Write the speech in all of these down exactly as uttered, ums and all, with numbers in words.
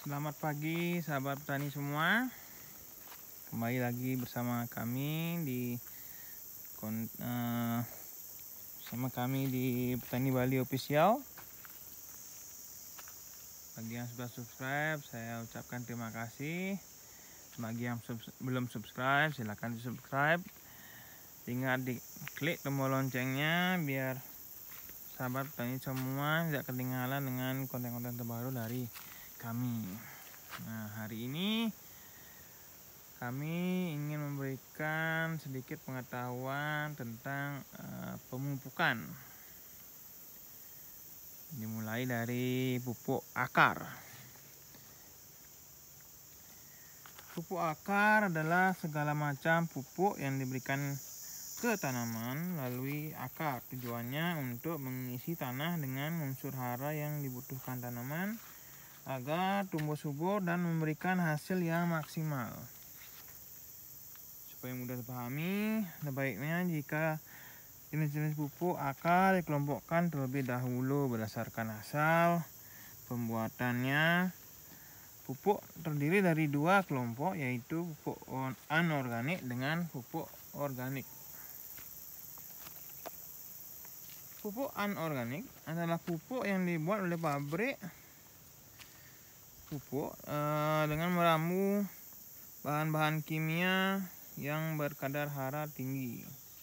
Selamat pagi sahabat petani semua. Kembali lagi bersama kami di uh, bersama kami di Petani Bali Official. Bagi yang sudah subscribe, saya ucapkan terima kasih. Bagi yang sub belum subscribe, silahkan di subscribe. Ingat di klik tombol loncengnya biar sahabat petani semua tidak ketinggalan dengan konten-konten terbaru dari kami. Nah, hari ini kami ingin memberikan sedikit pengetahuan tentang uh, pemupukan. Dimulai dari pupuk akar. Pupuk akar adalah segala macam pupuk yang diberikan ke tanaman melalui akar. Tujuannya untuk mengisi tanah dengan unsur hara yang dibutuhkan tanaman agar tumbuh subur dan memberikan hasil yang maksimal. Supaya mudah dipahami, sebaiknya jika jenis-jenis pupuk akar dikelompokkan terlebih dahulu berdasarkan asal pembuatannya. Pupuk terdiri dari dua kelompok, yaitu pupuk anorganik dengan pupuk organik. Pupuk anorganik adalah pupuk yang dibuat oleh pabrik pupuk uh, dengan meramu bahan-bahan kimia yang berkadar hara tinggi.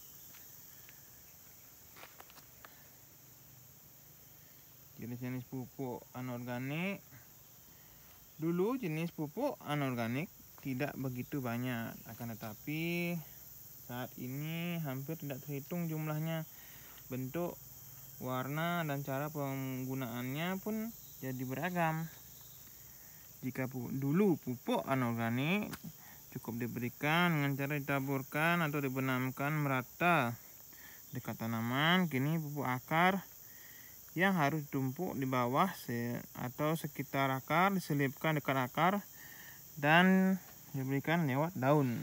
Jenis-jenis pupuk anorganik. Dulu jenis pupuk anorganik tidak begitu banyak, akan tetapi saat ini hampir tidak terhitung jumlahnya. Bentuk, warna, dan cara penggunaannya pun jadi beragam. Jika pu dulu pupuk anorganik cukup diberikan dengan cara ditaburkan atau dibenamkan merata dekat tanaman, kini pupuk akar yang harus ditumpuk di bawah se atau sekitar akar, diselipkan dekat akar dan diberikan lewat daun.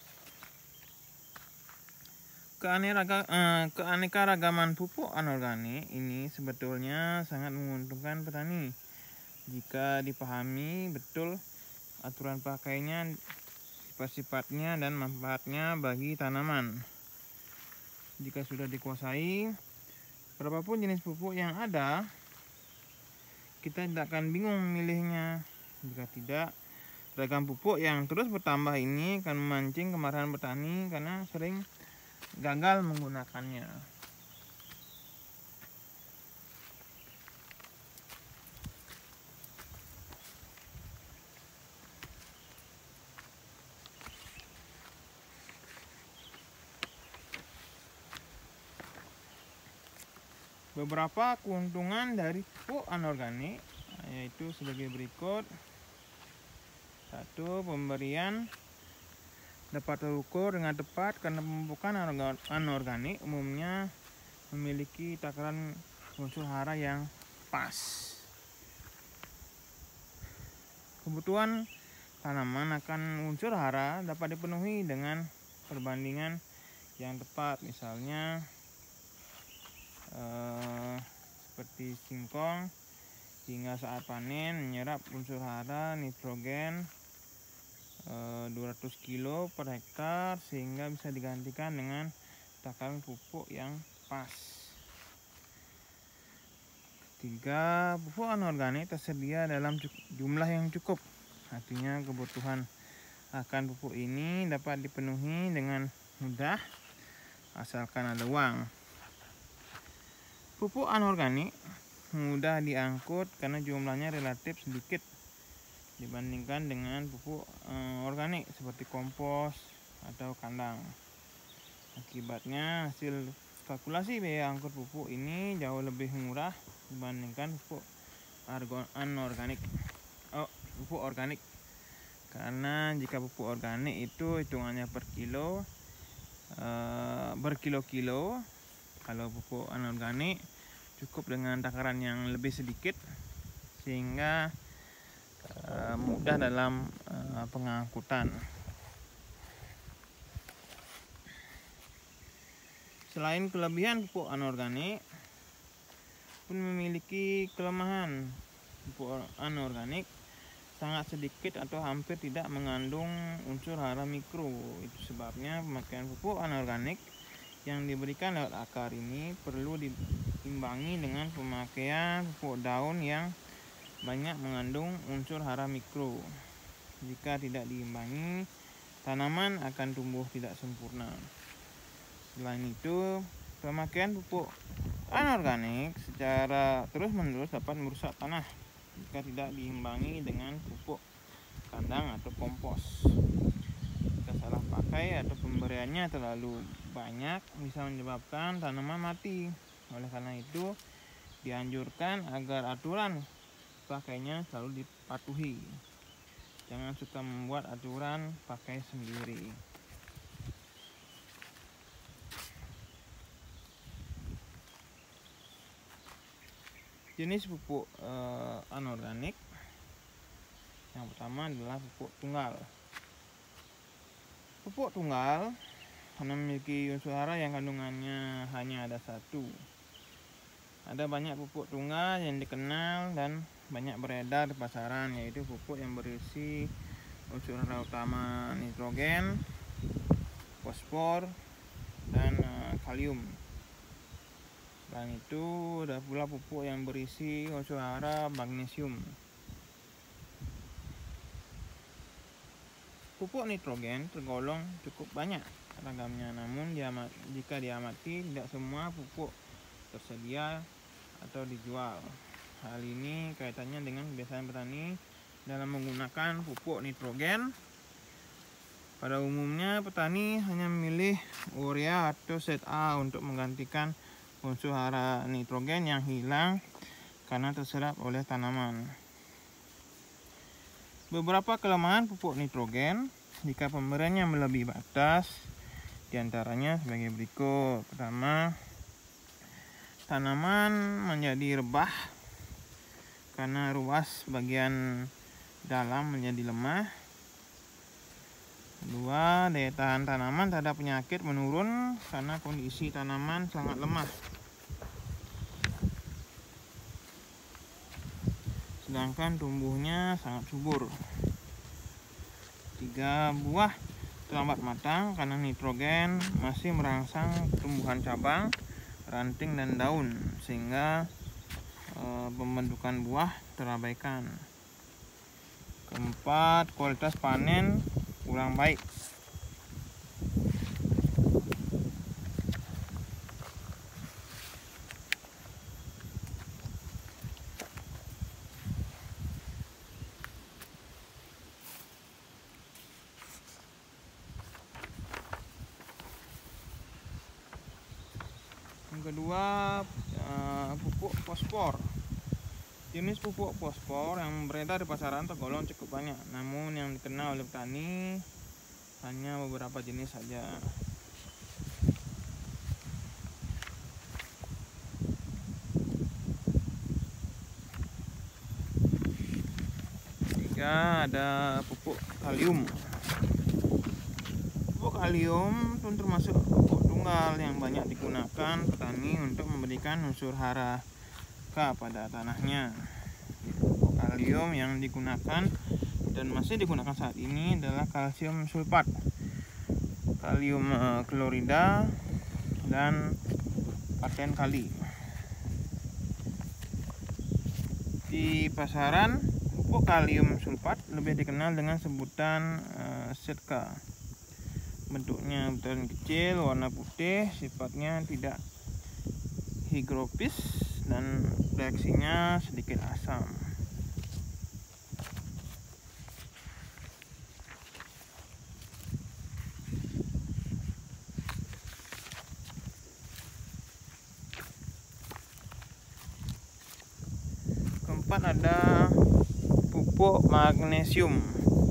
Keanekaragaman pupuk anorganik ini sebetulnya sangat menguntungkan petani jika dipahami betul aturan pakainya, sifat-sifatnya, dan manfaatnya bagi tanaman. Jika sudah dikuasai berapapun jenis pupuk yang ada, kita tidak akan bingung memilihnya. Jika tidak, beragam pupuk yang terus bertambah ini akan memancing kemarahan petani karena sering gagal menggunakannya. Beberapa keuntungan dari pupuk anorganik yaitu sebagai berikut. Satu, pemberian dapat terukur dengan tepat karena pemupukan anorganik umumnya memiliki takaran unsur hara yang pas. Kebutuhan tanaman akan unsur hara dapat dipenuhi dengan perbandingan yang tepat, misalnya eh, seperti singkong hingga saat panen menyerap unsur hara nitrogen dua ratus kilo per hektar sehingga bisa digantikan dengan takaran pupuk yang pas. Tiga, pupuk anorganik tersedia dalam jumlah yang cukup. Artinya kebutuhan akan pupuk ini dapat dipenuhi dengan mudah asalkan ada uang. Pupuk anorganik mudah diangkut karena jumlahnya relatif sedikit dibandingkan dengan pupuk e, organik seperti kompos atau kandang. Akibatnya hasil kalkulasi biaya angkut pupuk ini jauh lebih murah dibandingkan pupuk anorganik. Oh, pupuk organik. Karena jika pupuk organik itu hitungannya per kilo, e, berkilo-kilo. Kalau pupuk anorganik cukup dengan takaran yang lebih sedikit sehingga Uh, mudah dalam uh, pengangkutan. Selain kelebihan pupuk anorganik pun memiliki kelemahan. Pupuk anorganik sangat sedikit atau hampir tidak mengandung unsur hara mikro. Itu sebabnya pemakaian pupuk anorganik yang diberikan lewat akar ini perlu diimbangi dengan pemakaian pupuk daun yang banyak mengandung unsur hara mikro. Jika tidak diimbangi, tanaman akan tumbuh tidak sempurna. Selain itu, pemakaian pupuk anorganik secara terus-menerus dapat merusak tanah jika tidak diimbangi dengan pupuk kandang atau kompos. Jika salah pakai atau pemberiannya terlalu banyak bisa menyebabkan tanaman mati. Oleh karena itu, dianjurkan agar aturan pakainya selalu dipatuhi. Jangan suka membuat aturan pakai sendiri. Jenis pupuk eh, anorganik yang pertama adalah pupuk tunggal. Pupuk tunggal karena memiliki unsur hara yang kandungannya hanya ada satu. Ada banyak pupuk tunggal yang dikenal dan banyak beredar di pasaran, yaitu pupuk yang berisi unsur hara utama nitrogen, fosfor, dan eh, kalium. Selain itu, ada pula pupuk yang berisi unsur hara magnesium. Pupuk nitrogen tergolong cukup banyak ragamnya, namun diamat, jika diamati tidak semua pupuk tersedia atau dijual. Hal ini kaitannya dengan kebiasaan petani dalam menggunakan pupuk nitrogen. Pada umumnya petani hanya memilih urea atau Z A untuk menggantikan unsur hara nitrogen yang hilang karena terserap oleh tanaman. Beberapa kelemahan pupuk nitrogen jika pemberiannya melebihi batas diantaranya sebagai berikut. Pertama, tanaman menjadi rebah karena ruas bagian dalam menjadi lemah. Kedua, daya tahan tanaman terhadap penyakit menurun karena kondisi tanaman sangat lemah. Sedangkan tumbuhnya sangat subur. Tiga, buah terlambat matang karena nitrogen masih merangsang tumbuhan cabang, ranting, dan daun, sehingga e, pembentukan buah terabaikan. Keempat, kualitas panen kurang baik. Yang kedua, pupuk fosfor. Jenis pupuk fosfor yang beredar di pasaran tergolong cukup banyak, namun yang dikenal oleh petani hanya beberapa jenis saja. Tiga, ada pupuk kalium. Pupuk kalium pun termasuk pupuk tunggal yang banyak digunakan petani untuk memberikan unsur hara pada tanahnya. Pupuk kalium yang digunakan dan masih digunakan saat ini adalah kalsium sulfat, kalium uh, klorida, dan paten kali. Di pasaran, pupuk kalium sulfat lebih dikenal dengan sebutan uh, setka. Bentuknya butiran kecil, warna putih, sifatnya tidak higrofis, dan reaksinya sedikit asam. Keempat, ada pupuk magnesium.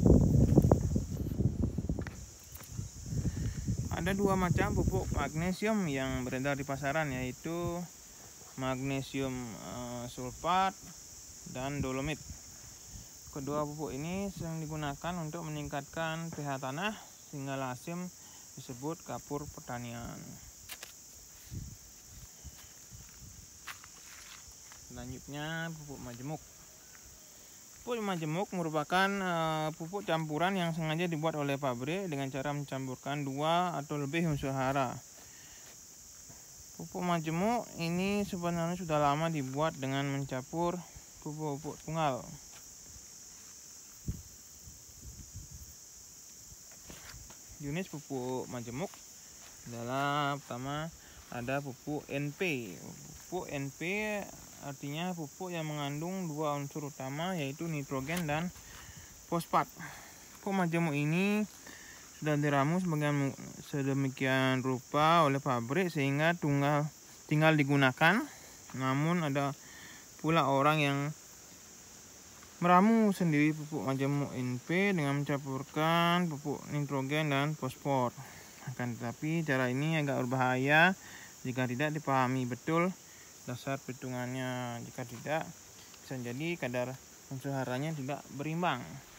Ada dua macam pupuk magnesium yang beredar di pasaran, yaitu magnesium uh, sulfat dan dolomit. Kedua pupuk ini sering digunakan untuk meningkatkan pH tanah sehingga lazim disebut kapur pertanian. Selanjutnya, pupuk majemuk. Pupuk majemuk merupakan uh, pupuk campuran yang sengaja dibuat oleh pabrik dengan cara mencampurkan dua atau lebih unsur hara. Pupuk majemuk ini sebenarnya sudah lama dibuat dengan mencampur pupuk-pupuk tunggal. Jenis pupuk majemuk adalah pertama ada pupuk N P. Pupuk N P artinya pupuk yang mengandung dua unsur utama yaitu nitrogen dan fosfat. Pupuk majemuk ini sudah diramu sedemikian rupa oleh pabrik sehingga tunggal tinggal digunakan. Namun ada pula orang yang meramu sendiri pupuk majemuk N P dengan mencampurkan pupuk nitrogen dan fosfor. Akan tetapi cara ini agak berbahaya jika tidak dipahami betul dasar perhitungannya. Jika tidak, bisa jadi kadar unsur haranya tidak berimbang.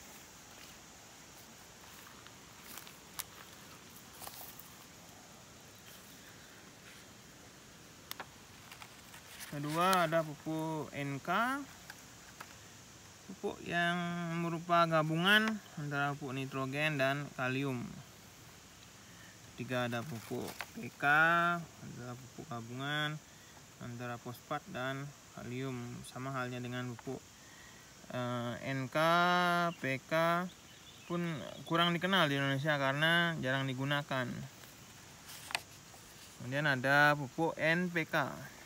Kedua ada pupuk N K. Pupuk yang merupakan gabungan antara pupuk nitrogen dan kalium. Ketiga ada pupuk P K, adalah pupuk gabungan antara fosfat dan kalium. Sama halnya dengan pupuk eh, N K, P K pun kurang dikenal di Indonesia karena jarang digunakan. Kemudian ada pupuk N P K.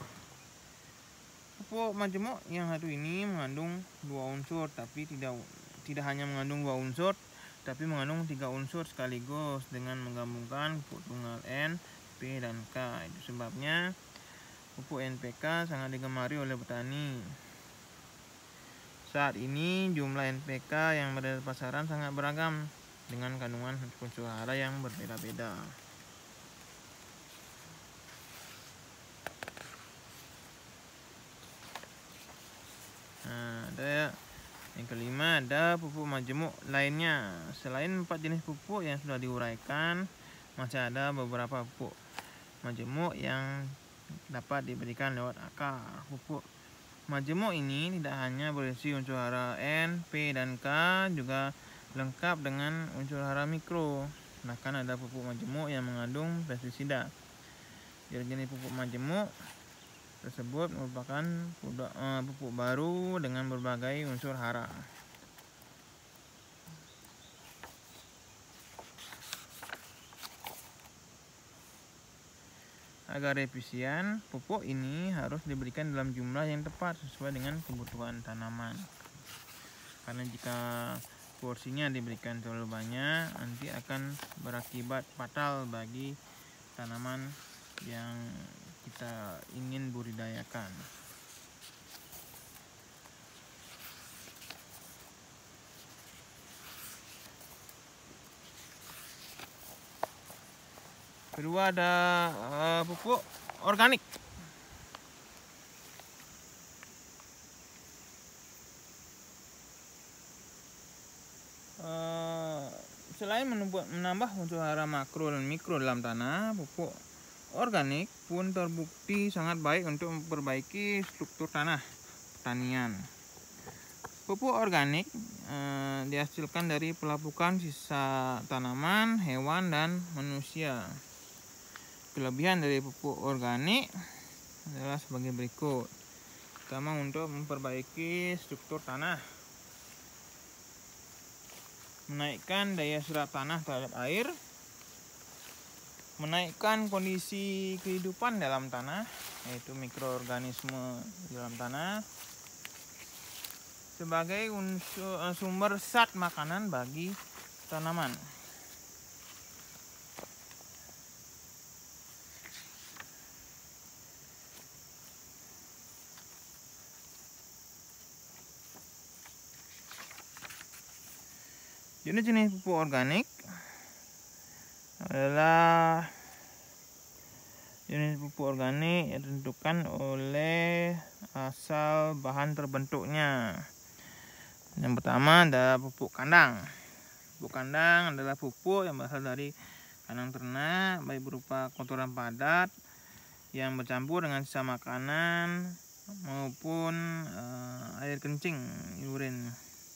Pupuk majemuk yang satu ini mengandung dua unsur, tapi tidak tidak hanya mengandung dua unsur, tapi mengandung tiga unsur sekaligus dengan menggabungkan pupuk tunggal N, P, dan K. Itu sebabnya pupuk N P K sangat digemari oleh petani. Saat ini jumlah N P K yang berada di pasaran sangat beragam dengan kandungan unsur hara yang berbeda-beda. Nah, ada yang kelima ada pupuk majemuk lainnya. Selain empat jenis pupuk yang sudah diuraikan, masih ada beberapa pupuk majemuk yang dapat diberikan lewat akar. Pupuk majemuk ini tidak hanya berisi unsur hara N, P, dan K, juga lengkap dengan unsur hara mikro. Bahkan ada pupuk majemuk yang mengandung pestisida. Jenis pupuk majemuk tersebut merupakan pupuk baru dengan berbagai unsur hara. Agar efisien, pupuk ini harus diberikan dalam jumlah yang tepat sesuai dengan kebutuhan tanaman. Karena jika porsinya diberikan terlalu banyak, nanti akan berakibat fatal bagi tanaman yang kita ingin budidayakan. Kedua ada uh, pupuk organik. Uh, selain menambah unsur hara makro dan mikro dalam tanah, pupuk organik pun terbukti sangat baik untuk memperbaiki struktur tanah pertanian. Pupuk organik uh, dihasilkan dari pelapukan sisa tanaman, hewan, dan manusia. Kelebihan dari pupuk organik adalah sebagai berikut. Pertama, untuk memperbaiki struktur tanah, menaikkan daya serap tanah terhadap air, menaikkan kondisi kehidupan dalam tanah, yaitu mikroorganisme di dalam tanah, sebagai unsur, sumber zat makanan bagi tanaman. Jenis-jenis pupuk organik adalah jenis pupuk organik yang ditentukan oleh asal bahan terbentuknya. Yang pertama ada pupuk kandang. Pupuk kandang adalah pupuk yang berasal dari kandang ternak, baik berupa kotoran padat yang bercampur dengan sisa makanan maupun uh, air kencing, urin.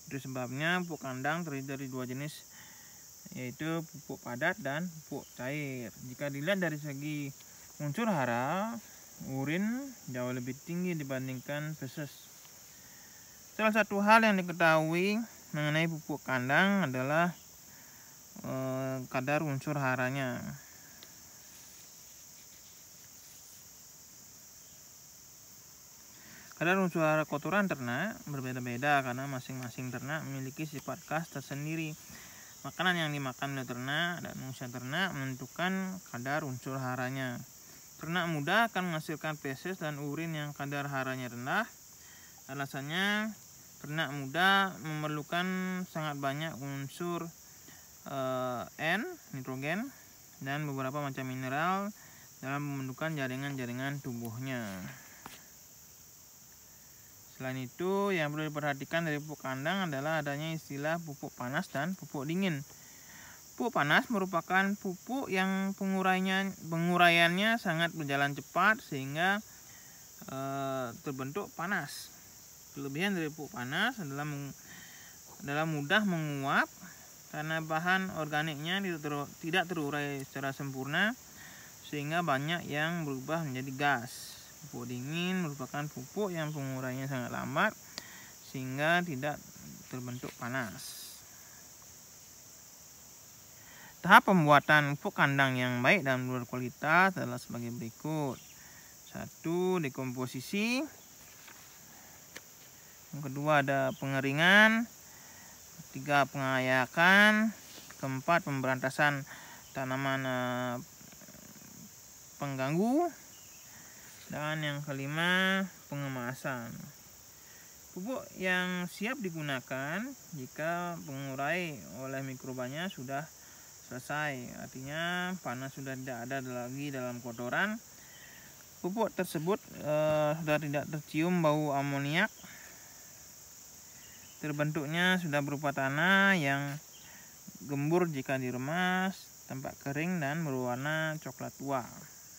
Itu sebabnya pupuk kandang terdiri dari dua jenis, yaitu pupuk padat dan pupuk cair. Jika dilihat dari segi unsur hara, urin jauh lebih tinggi dibandingkan feses. Salah satu hal yang diketahui mengenai pupuk kandang adalah eh, kadar unsur haranya. Kadar unsur hara kotoran ternak berbeda-beda karena masing-masing ternak memiliki sifat khas tersendiri. Makanan yang dimakan oleh ternak dan usia ternak menentukan kadar unsur haranya. Ternak muda akan menghasilkan feses dan urin yang kadar haranya rendah. Alasannya, ternak muda memerlukan sangat banyak unsur eh, N, nitrogen, dan beberapa macam mineral dalam pembentukan jaringan-jaringan tubuhnya. Selain itu, yang perlu diperhatikan dari pupuk kandang adalah adanya istilah pupuk panas dan pupuk dingin. Pupuk panas merupakan pupuk yang penguraiannya, penguraiannya sangat berjalan cepat sehingga e, terbentuk panas. Kelebihan dari pupuk panas adalah, meng, adalah mudah menguap karena bahan organiknya tidak, ter, tidak terurai secara sempurna sehingga banyak yang berubah menjadi gas. Pupuk dingin merupakan pupuk yang penguraiannya sangat lambat sehingga tidak terbentuk panas. Tahap pembuatan pupuk kandang yang baik dan berkualitas adalah sebagai berikut. Satu, dekomposisi. Yang kedua ada pengeringan. Ketiga, pengayakan. Keempat, pemberantasan tanaman eh, pengganggu. Dan yang kelima, pengemasan. Pupuk yang siap digunakan jika pengurai oleh mikrobanya sudah selesai, artinya panas sudah tidak ada lagi dalam kotoran. Pupuk tersebut eh, sudah tidak tercium bau amoniak. Terbentuknya sudah berupa tanah yang gembur jika diremas, tampak kering dan berwarna coklat tua.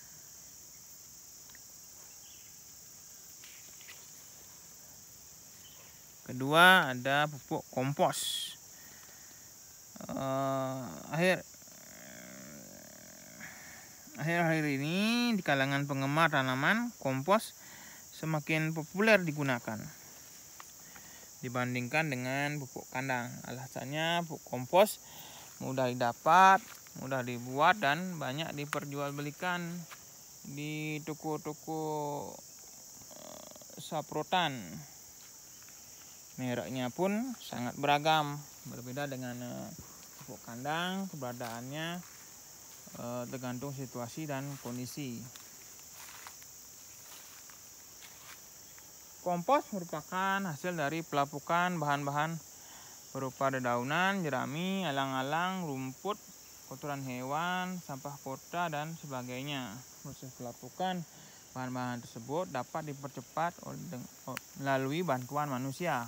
Kedua ada pupuk kompos. Uh, akhir akhir-akhir ini di kalangan penggemar tanaman, kompos semakin populer digunakan dibandingkan dengan pupuk kandang. Alasannya pupuk kompos mudah didapat, mudah dibuat dan banyak diperjualbelikan di toko-toko uh, saprotan. Mereknya pun sangat beragam, berbeda dengan uh, pupuk kandang. Keberadaannya uh, tergantung situasi dan kondisi. Kompos merupakan hasil dari pelapukan bahan-bahan berupa dedaunan, jerami, alang-alang, rumput, kotoran hewan, sampah kota dan sebagainya. Proses pelapukan bahan-bahan tersebut dapat dipercepat melalui bantuan manusia.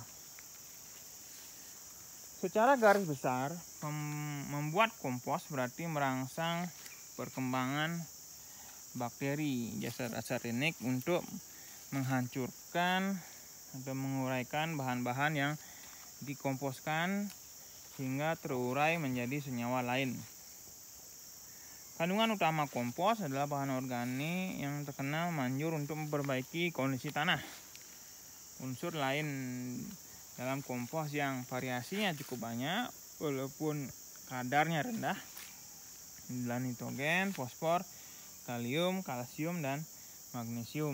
Secara garis besar, membuat kompos berarti merangsang perkembangan bakteri dasar-dasar unik untuk menghancurkan atau menguraikan bahan-bahan yang dikomposkan sehingga terurai menjadi senyawa lain. Kandungan utama kompos adalah bahan organik yang terkenal manjur untuk memperbaiki kondisi tanah. Unsur lain dalam kompos yang variasinya cukup banyak walaupun kadarnya rendah adalah nitrogen, fosfor, kalium, kalsium, dan magnesium.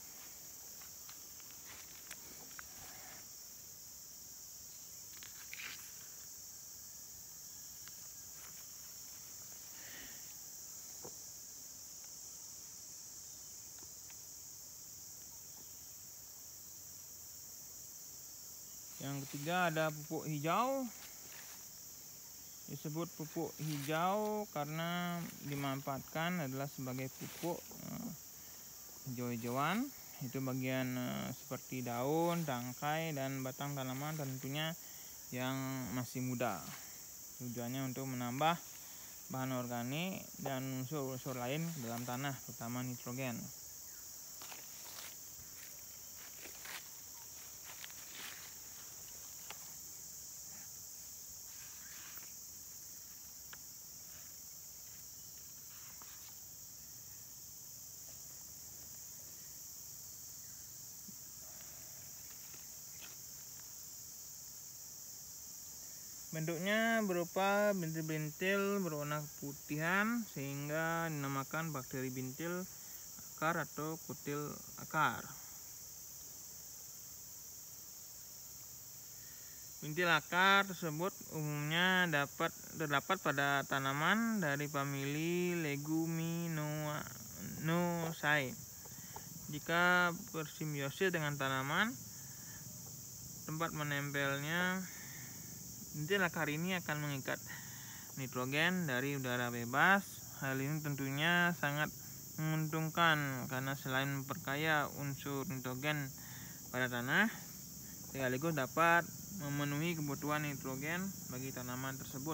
Yang ketiga ada pupuk hijau. Disebut pupuk hijau karena dimanfaatkan adalah sebagai pupuk uh, hijau-hijauan. Itu bagian uh, seperti daun, tangkai, dan batang tanaman tentunya yang masih muda. Tujuannya untuk menambah bahan organik dan unsur-unsur lain dalam tanah, terutama nitrogen. Bentuknya berupa bintil-bintil berwarna keputihan sehingga dinamakan bakteri bintil akar atau kutil akar. Bintil akar tersebut umumnya dapat terdapat pada tanaman dari famili Leguminosae. Jika bersimbiosis dengan tanaman, tempat menempelnya bintil akar ini akan mengikat nitrogen dari udara bebas. Hal ini tentunya sangat menguntungkan karena selain memperkaya unsur nitrogen pada tanah, sekaligus dapat memenuhi kebutuhan nitrogen bagi tanaman tersebut.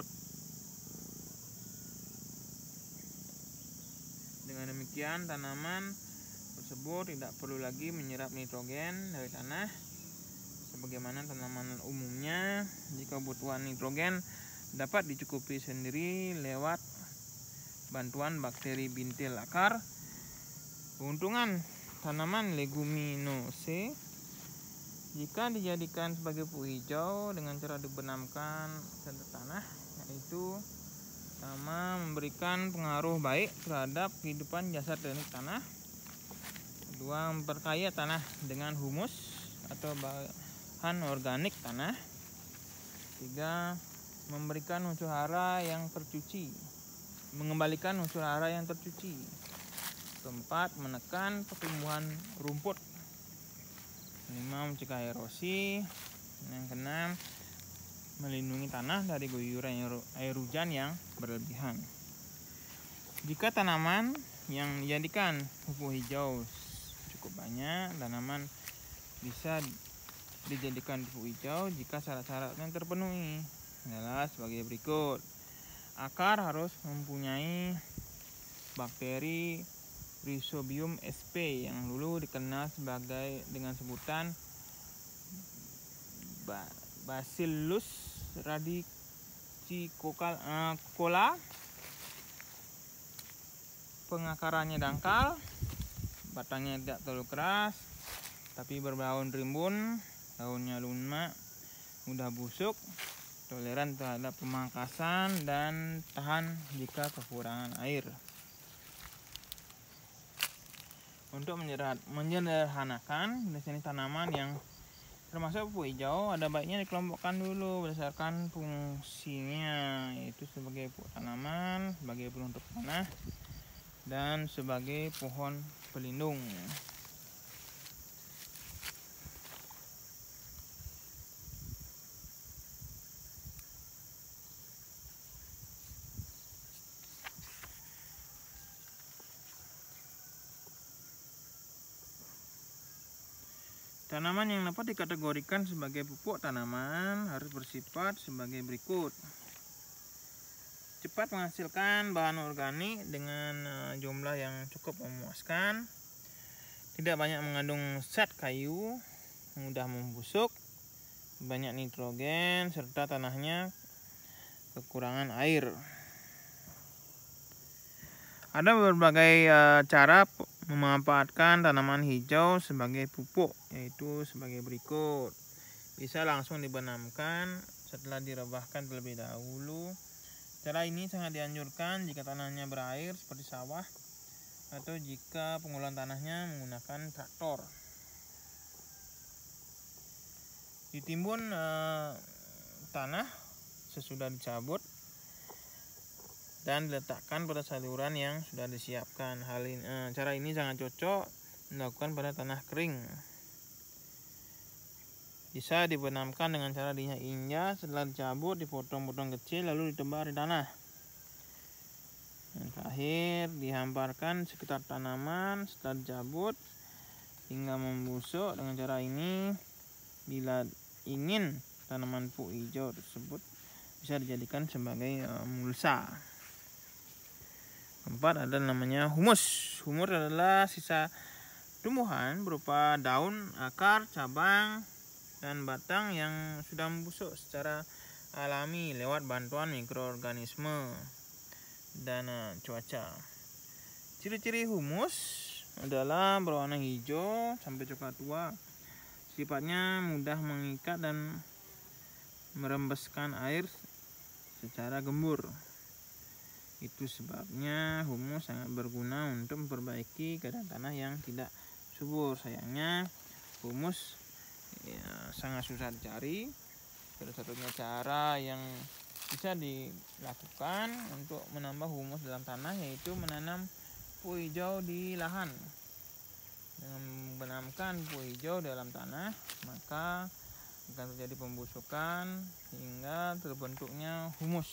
Dengan demikian, tanaman tersebut tidak perlu lagi menyerap nitrogen dari tanah sebagaimana tanaman umumnya. Jika kebutuhan nitrogen dapat dicukupi sendiri lewat bantuan bakteri bintil akar. Keuntungan tanaman Leguminosae jika dijadikan sebagai pupuk hijau dengan cara dibenamkan ke tanah, yaitu pertama memberikan pengaruh baik terhadap kehidupan jasad dan tanah, kedua memperkaya tanah dengan humus atau bahan organik tanah, tiga memberikan unsur hara yang tercuci, mengembalikan unsur hara yang tercuci, keempat menekan pertumbuhan rumput, lima mencegah erosi, yang keenam melindungi tanah dari guyuran air hujan yang berlebihan. Jika tanaman yang dijadikan pupuk hijau cukup banyak, tanaman bisa dijadikan pupuk hijau jika syarat-syaratnya terpenuhi adalah sebagai berikut. Akar harus mempunyai bakteri Rhizobium sp yang dulu dikenal sebagai dengan sebutan Bacillus radicola. Pengakarannya dangkal, batangnya tidak terlalu keras tapi berdaun rimbun, daunnya lunak, mudah busuk, toleran terhadap pemangkasan dan tahan jika kekurangan air. Untuk menyederhanakan jenis tanaman yang termasuk pupuk hijau, ada baiknya dikelompokkan dulu berdasarkan fungsinya, yaitu sebagai pupuk tanaman, sebagai peluntur tanah, dan sebagai pohon pelindung. Tanaman yang dapat dikategorikan sebagai pupuk tanaman harus bersifat sebagai berikut. Cepat menghasilkan bahan organik dengan jumlah yang cukup memuaskan, tidak banyak mengandung zat kayu, mudah membusuk, banyak nitrogen, serta tanahnya kekurangan air. Ada berbagai uh, cara memanfaatkan tanaman hijau sebagai pupuk, yaitu sebagai berikut. Bisa langsung dibenamkan setelah direbahkan terlebih dahulu. Cara ini sangat dianjurkan jika tanahnya berair seperti sawah atau jika pengolahan tanahnya menggunakan traktor. Ditimbun uh, tanah sesudah dicabut dan diletakkan pada saluran yang sudah disiapkan. Hal ini, eh, cara ini sangat cocok dilakukan pada tanah kering. Bisa dibenamkan dengan cara diinjak, setelah dicabut dipotong-potong kecil lalu ditebar di tanah. Yang terakhir dihamparkan sekitar tanaman setelah dicabut hingga membusuk. Dengan cara ini, bila ingin tanaman pupuk hijau tersebut bisa dijadikan sebagai uh, mulsa. Keempat ada namanya humus. Humus adalah sisa tumbuhan berupa daun, akar, cabang, dan batang yang sudah membusuk secara alami lewat bantuan mikroorganisme dan uh, cuaca. Ciri-ciri humus adalah berwarna hijau sampai coklat tua. Sifatnya mudah mengikat dan merembeskan air secara gembur. Itu sebabnya humus sangat berguna untuk memperbaiki keadaan tanah yang tidak subur. Sayangnya humus ya, sangat susah dicari. Satu-satunya cara yang bisa dilakukan untuk menambah humus dalam tanah yaitu menanam pupuk hijau di lahan. Dengan menanamkan pupuk hijau dalam tanah, maka akan terjadi pembusukan hingga terbentuknya humus.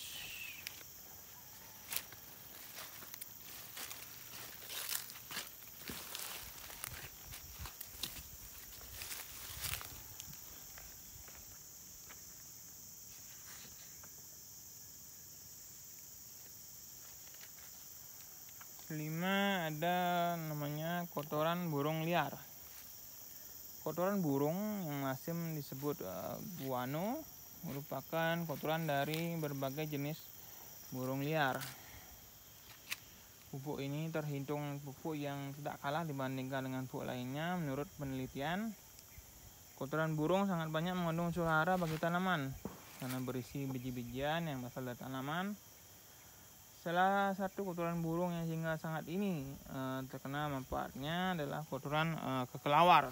Kelima, ada namanya kotoran burung liar. Kotoran burung yang lazim disebut uh, guano merupakan kotoran dari berbagai jenis burung liar. Pupuk ini terhitung pupuk yang tidak kalah dibandingkan dengan pupuk lainnya. Menurut penelitian, kotoran burung sangat banyak mengandung unsur hara bagi tanaman karena berisi biji-bijian yang berasal dari tanaman. Salah satu kotoran burung yang hingga sangat ini uh, terkena manfaatnya adalah kotoran uh, kekelawar.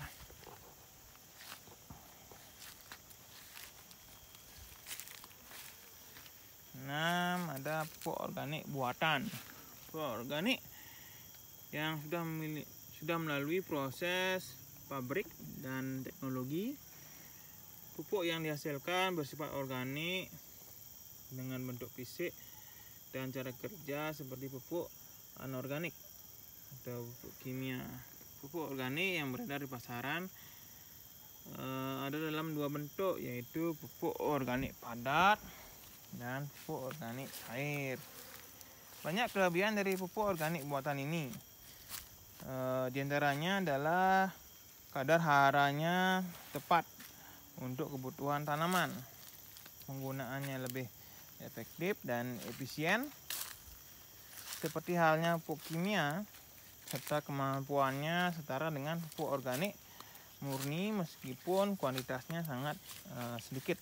Enam, ada pupuk organik buatan. Pupuk organik yang sudah memilih, sudah melalui proses pabrik dan teknologi. Pupuk yang dihasilkan bersifat organik dengan bentuk fisik dan cara kerja seperti pupuk anorganik atau pupuk kimia. Pupuk organik yang beredar di pasaran uh, ada dalam dua bentuk, yaitu pupuk organik padat dan pupuk organik cair. Banyak kelebihan dari pupuk organik buatan ini. Uh, di antaranya adalah kadar haranya tepat untuk kebutuhan tanaman, penggunaannya lebih efektif dan efisien seperti halnya pupuk kimia, serta kemampuannya setara dengan pupuk organik murni meskipun kuantitasnya sangat uh, sedikit.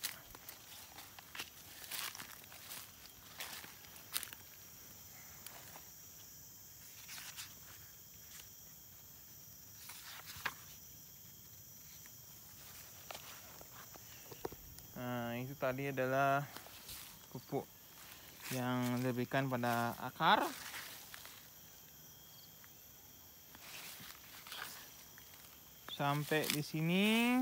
Nah, itu tadi adalah pupuk yang diberikan pada akar. Sampai di sini.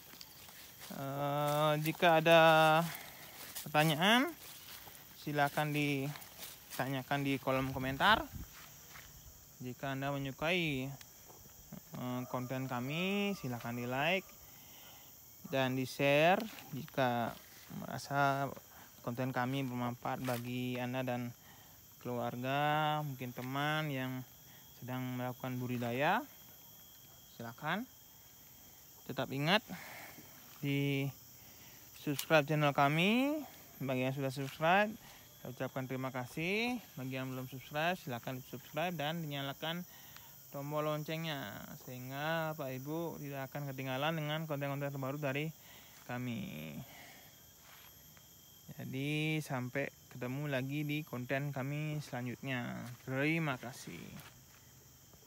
Uh, jika ada pertanyaan, silakan ditanyakan di kolom komentar. Jika Anda menyukai uh, konten kami, silakan di like dan di share jika merasa konten kami bermanfaat bagi Anda dan keluarga, mungkin teman yang sedang melakukan budidaya. Silakan tetap ingat di subscribe channel kami. Bagi yang sudah subscribe, saya ucapkan terima kasih. Bagi yang belum subscribe, silakan di subscribe dan dinyalakan tombol loncengnya sehingga Pak Ibu tidak akan ketinggalan dengan konten-konten terbaru dari kami. Jadi sampai ketemu lagi di konten kami selanjutnya. Terima kasih.